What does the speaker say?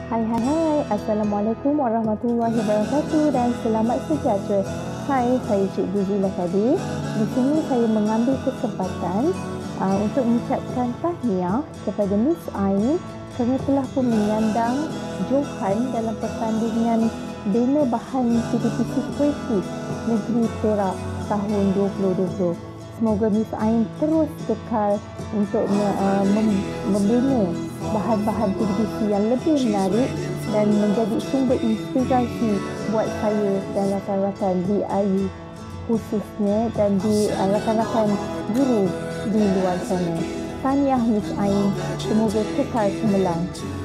Assalamualaikum warahmatullahi wabarakatuh dan selamat sejahtera. Hai, saya Cikgu Zila Kadir. Di sini saya mengambil kesempatan untuk mengucapkan tahniah kepada Miss Ain kerana telah pun menyandang johan dalam pertandingan bina bahan PTPC Kreatif Negeri Perak tahun 2020. Semoga Miss Ain terus kekal untuk membina bahan-bahan PTPC yang lebih menarik dan menjadi sumber inspirasi buat saya dan rakan-rakan di DIU khususnya dan di rakan-rakan guru di luar sana. Tahniah Miss Ain, semoga kekal cemerlang.